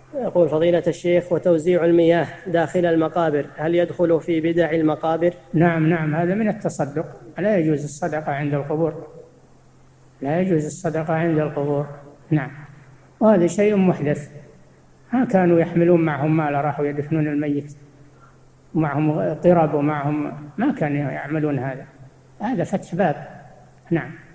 يقول فضيلة الشيخ: وتوزيع المياه داخل المقابر هل يدخل في بدع المقابر؟ نعم نعم، هذا من التصدق، لا يجوز الصدقة عند القبور، لا يجوز الصدقة عند القبور. نعم، وهذا شيء محدث، ما كانوا يحملون معهم مال راحوا يدفنون الميت، ومعهم قرب ومعهم، ما كانوا يعملون هذا، هذا فتح باب. نعم.